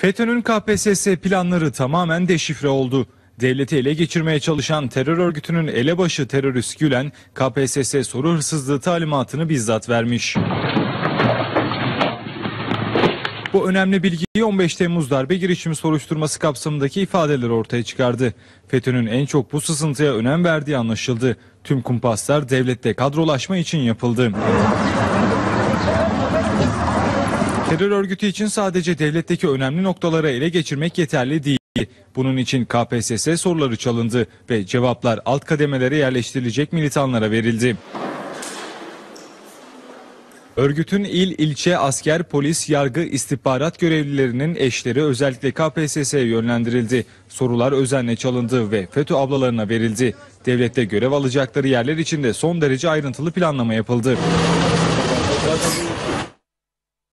FETÖ'nün KPSS planları tamamen deşifre oldu. Devleti ele geçirmeye çalışan terör örgütünün elebaşı terörist Gülen, KPSS soru hırsızlığı talimatını bizzat vermiş. Bu önemli bilgiyi 15 Temmuz darbe girişimi soruşturması kapsamındaki ifadeler ortaya çıkardı. FETÖ'nün en çok bu sızıntıya önem verdiği anlaşıldı. Tüm kumpaslar devlette kadrolaşma için yapıldı. Terör örgütü için sadece devletteki önemli noktaları ele geçirmek yeterli değil. Bunun için KPSS soruları çalındı ve cevaplar alt kademelere yerleştirilecek militanlara verildi. Örgütün il, ilçe, asker, polis, yargı, istihbarat görevlilerinin eşleri özellikle KPSS'ye yönlendirildi. Sorular özenle çalındı ve FETÖ ablalarına verildi. Devlette görev alacakları yerler için de son derece ayrıntılı planlama yapıldı.